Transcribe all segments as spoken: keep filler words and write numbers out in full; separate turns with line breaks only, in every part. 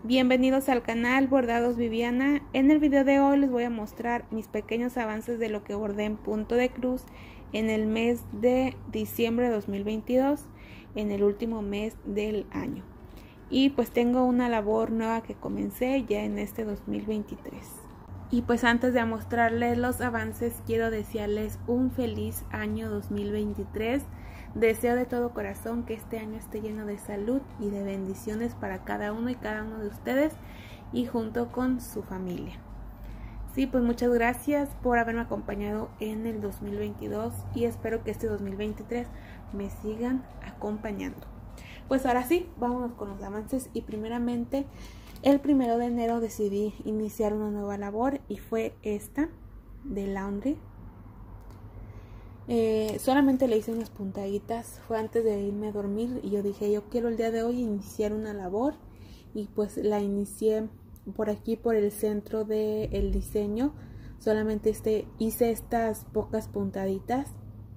Bienvenidos al canal Bordados Viviana. En el video de hoy les voy a mostrar mis pequeños avances de lo que bordé en punto de cruz en el mes de diciembre de dos mil veintidós, en el último mes del año. Y pues tengo una labor nueva que comencé ya en este dos mil veintitrés. Y pues antes de mostrarles los avances, quiero desearles un feliz año dos mil veintitrés. Deseo de todo corazón que este año esté lleno de salud y de bendiciones para cada uno y cada uno de ustedes y junto con su familia. Sí, pues muchas gracias por haberme acompañado en el dos mil veintidós y espero que este dos mil veintitrés me sigan acompañando. Pues ahora sí, vámonos con los avances y primeramente el primero de enero decidí iniciar una nueva labor y fue esta de laundry. Eh, solamente le hice unas puntaditas, fue antes de irme a dormir y yo dije, yo quiero el día de hoy iniciar una labor y pues la inicié por aquí, por el centro del diseño. Solamente este, hice estas pocas puntaditas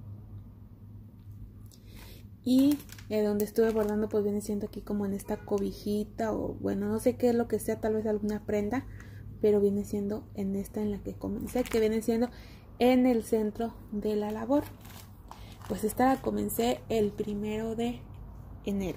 y eh, donde estuve bordando pues viene siendo aquí como en esta cobijita o bueno, no sé qué es lo que sea, tal vez alguna prenda, pero viene siendo en esta en la que comencé, que viene siendo en el centro de la labor. Pues esta la comencé el primero de enero.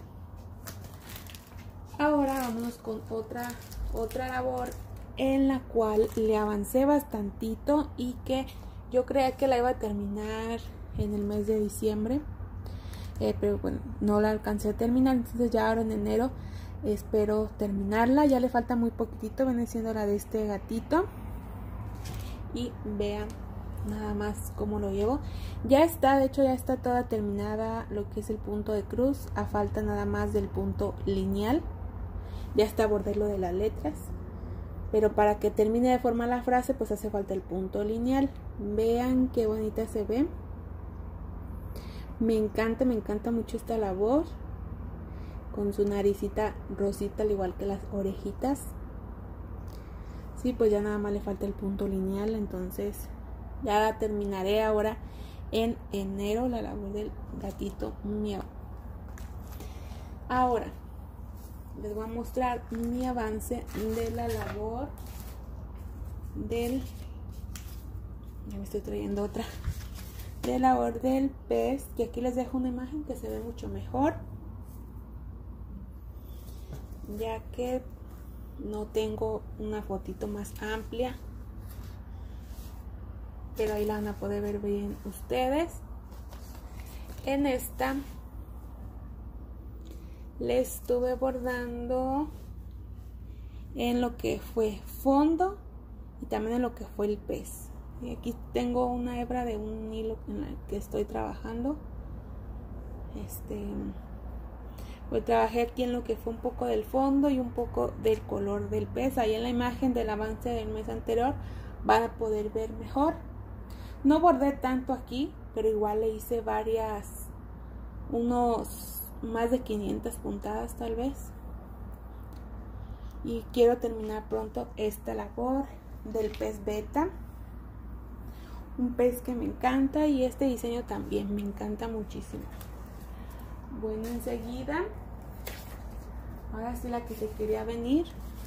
Ahora vámonos con otra otra labor en la cual le avancé bastantito y que yo creía que la iba a terminar en el mes de diciembre, eh, pero bueno, no la alcancé a terminar. Entonces ya ahora en enero espero terminarla. Ya le falta muy poquitito, viene siendo la de este gatito y vean nada más cómo lo llevo. Ya está, de hecho ya está toda terminada lo que es el punto de cruz, a falta nada más del punto lineal. Ya está bordé lo de las letras, pero para que termine de formar la frase pues hace falta el punto lineal. Vean qué bonita se ve. Me encanta, me encanta mucho esta labor, con su naricita rosita al igual que las orejitas. Sí, pues ya nada más le falta el punto lineal, entonces ya la terminaré ahora en enero, la labor del gatito miau. Ahora les voy a mostrar mi avance de la labor del, ya me estoy trayendo otra, de la labor del pez, que aquí les dejo una imagen que se ve mucho mejor, ya que no tengo una fotito más amplia, pero ahí la van a poder ver bien ustedes. En esta le estuve bordando en lo que fue fondo y también en lo que fue el pez. Y aquí tengo una hebra de un hilo en la que estoy trabajando. Este, pues trabajé aquí en lo que fue un poco del fondo y un poco del color del pez. Ahí en la imagen del avance del mes anterior van a poder ver mejor. No bordé tanto aquí, pero igual le hice varias, unos más de quinientas puntadas tal vez. Y quiero terminar pronto esta labor del pez beta. Un pez que me encanta y este diseño también me encanta muchísimo. Bueno, enseguida, ahora sí la que se quería venir,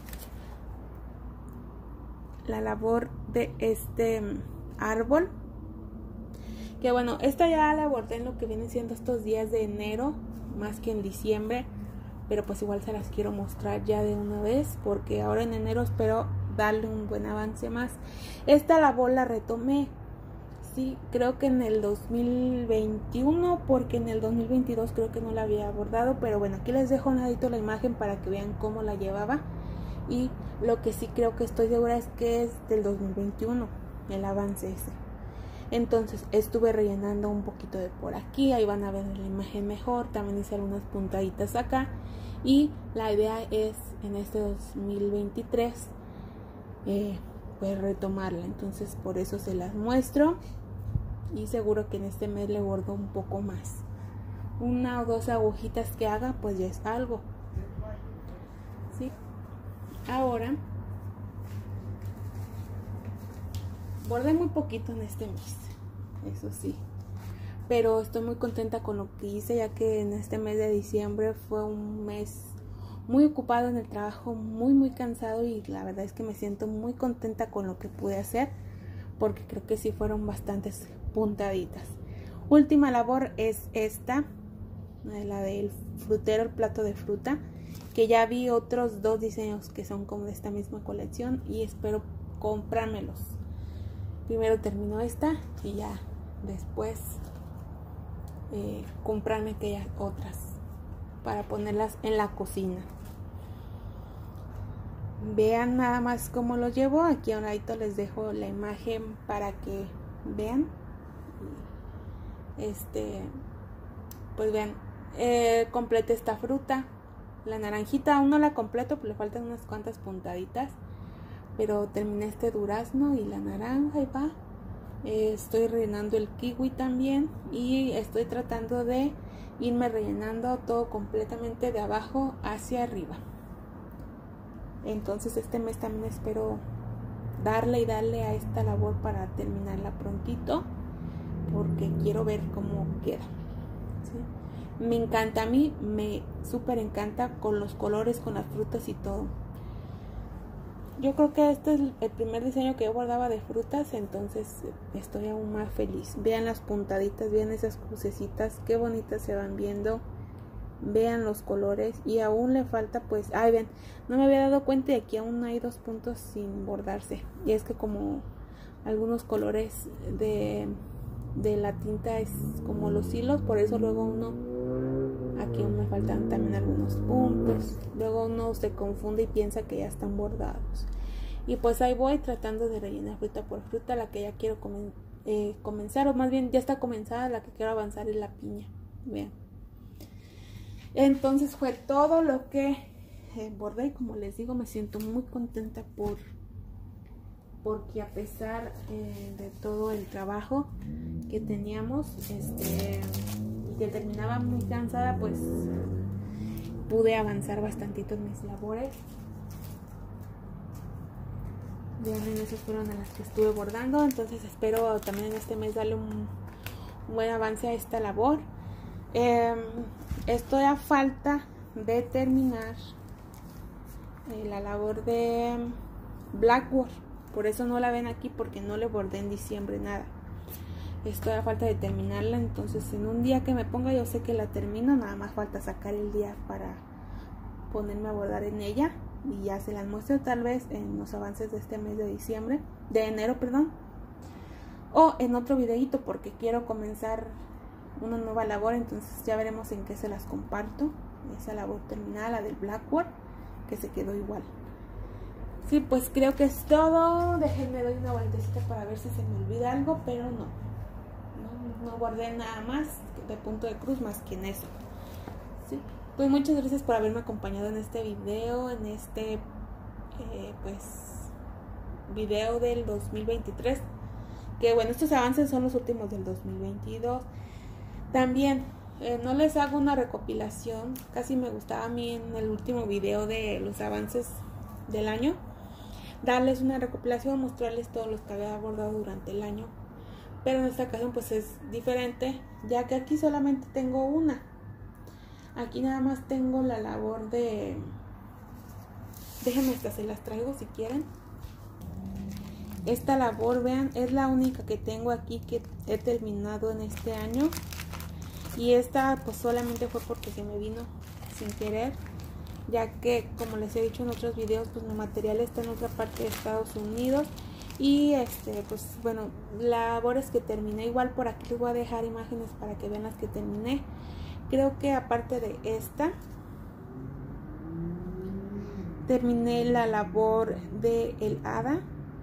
la labor de este árbol. Que bueno, esta ya la bordé en lo que viene siendo estos días de enero, más que en diciembre, pero pues igual se las quiero mostrar ya de una vez, porque ahora en enero espero darle un buen avance más. Esta labor la retomé, sí, creo que en el dos mil veintiuno, porque en el dos mil veintidós creo que no la había bordado, pero bueno, aquí les dejo un ladito la imagen para que vean cómo la llevaba. Y lo que sí creo que estoy segura es que es del dos mil veintiuno, el avance ese. Entonces estuve rellenando un poquito de por aquí, ahí van a ver la imagen mejor. También hice algunas puntaditas acá y la idea es en este dos mil veintitrés eh, pues retomarla. Entonces por eso se las muestro y seguro que en este mes le bordo un poco más. Una o dos agujitas que haga pues ya es algo, ¿sí? Ahora bordé muy poquito en este mes, eso sí, pero estoy muy contenta con lo que hice, ya que en este mes de diciembre fue un mes muy ocupado en el trabajo, muy muy cansado, y la verdad es que me siento muy contenta con lo que pude hacer, porque creo que sí fueron bastantes puntaditas. Última labor es esta, la del frutero, el plato de fruta, que ya vi otros dos diseños que son como de esta misma colección y espero comprármelos. Primero termino esta y ya después eh, comprarme aquellas otras para ponerlas en la cocina. Vean nada más cómo lo llevo. Aquí a un ladito les dejo la imagen para que vean. Este, pues vean, eh, completé esta fruta. La naranjita aún no la completo, pues le faltan unas cuantas puntaditas, pero terminé este durazno y la naranja y va. Eh, estoy rellenando el kiwi también y estoy tratando de irme rellenando todo completamente de abajo hacia arriba. Entonces este mes también espero darle y darle a esta labor para terminarla prontito, porque quiero ver cómo queda, ¿sí? Me encanta, a mí me súper encanta con los colores, con las frutas y todo. Yo creo que este es el primer diseño que yo bordaba de frutas, entonces estoy aún más feliz. Vean las puntaditas, vean esas crucecitas, qué bonitas se van viendo. Vean los colores y aún le falta, pues, ay, ven, no me había dado cuenta y aquí aún hay dos puntos sin bordarse. Y es que como algunos colores de, de la tinta es como los hilos, por eso luego uno, aquí aún me faltan también algunos puntos. Luego uno se confunde y piensa que ya están bordados. Y pues ahí voy tratando de rellenar fruta por fruta. La que ya quiero comen, eh, comenzar, o más bien ya está comenzada, la que quiero avanzar es la piña. Vean. Entonces fue todo lo que eh, bordé, y como les digo me siento muy contenta por porque a pesar eh, de todo el trabajo que teníamos, este, que terminaba muy cansada, pues pude avanzar bastantito en mis labores. Vean, esas fueron las que estuve bordando, entonces espero también en este mes darle un, un buen avance a esta labor. Eh, estoy a falta de terminar eh, la labor de Blackboard, por eso no la ven aquí, porque no le bordé en diciembre nada. Estoy a falta de terminarla, entonces en un día que me ponga yo sé que la termino, nada más falta sacar el día para ponerme a bordar en ella y ya se las muestro tal vez en los avances de este mes de diciembre, de enero, perdón, o en otro videito, porque quiero comenzar una nueva labor, entonces ya veremos en qué se las comparto. Esa labor terminada, la del Blackboard, que se quedó igual. Sí, pues creo que es todo. Déjenme doy una vueltecita para ver si se me olvida algo, pero no no, no bordé nada más de punto de cruz más que en eso. Sí, pues muchas gracias por haberme acompañado en este video, en este eh, pues video del dos mil veintitrés, que bueno, estos avances son los últimos del dos mil veintidós. También eh, no les hago una recopilación, casi me gustaba a mí en el último video de los avances del año darles una recopilación, mostrarles todos los que había abordado durante el año, pero en esta ocasión pues es diferente, ya que aquí solamente tengo una. Aquí nada más tengo la labor de, déjenme hasta se las traigo si quieren. Esta labor, vean, es la única que tengo aquí que he terminado en este año. Y esta pues solamente fue porque se me vino sin querer, ya que como les he dicho en otros videos, pues mi material está en otra parte de Estados Unidos. Y este pues bueno, labores que terminé, igual por aquí les voy a dejar imágenes para que vean las que terminé. Creo que aparte de esta, terminé la labor de el hada.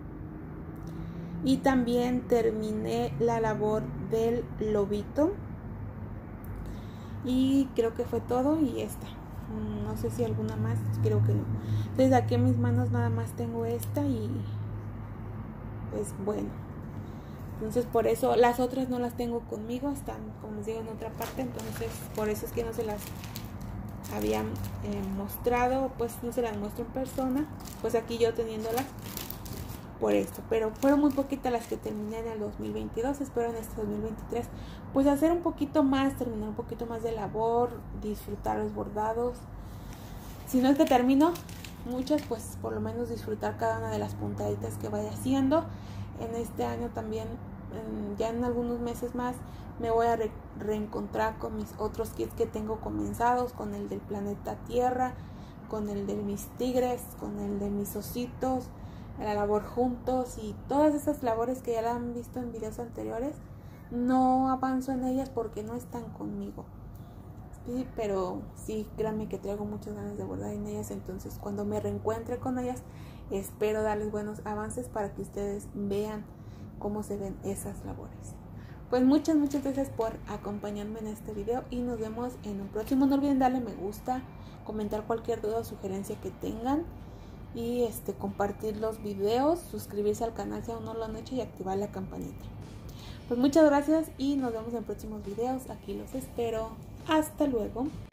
Y también terminé la labor del lobito. Y creo que fue todo. Y esta, no sé si alguna más, creo que no. Entonces aquí en mis manos nada más tengo esta. Y pues bueno, entonces por eso las otras no las tengo conmigo, están como les digo en otra parte. Entonces por eso es que no se las habían eh, mostrado, pues no se las muestro en persona, pues aquí yo teniéndolas por esto. Pero fueron muy poquitas las que terminé en el dos mil veintidós. Espero en este dos mil veintitrés pues hacer un poquito más, terminar un poquito más de labor, disfrutar los bordados. si no es que termino muchas, pues por lo menos disfrutar cada una de las puntaditas que vaya haciendo. En este año también, en, ya en algunos meses más, me voy a re reencontrar con mis otros kits que tengo comenzados, con el del planeta Tierra, con el de mis tigres, con el de mis ositos, la labor juntos y todas esas labores que ya la han visto en videos anteriores. No avanzo en ellas porque no están conmigo. Sí, pero sí, créanme que traigo muchas ganas de bordar en ellas. Entonces cuando me reencuentre con ellas, espero darles buenos avances para que ustedes vean cómo se ven esas labores. Pues muchas, muchas gracias por acompañarme en este video y nos vemos en un próximo. No olviden darle me gusta, comentar cualquier duda o sugerencia que tengan y este compartir los videos, suscribirse al canal si aún no lo han hecho y activar la campanita. Pues muchas gracias y nos vemos en próximos videos. Aquí los espero. Hasta luego.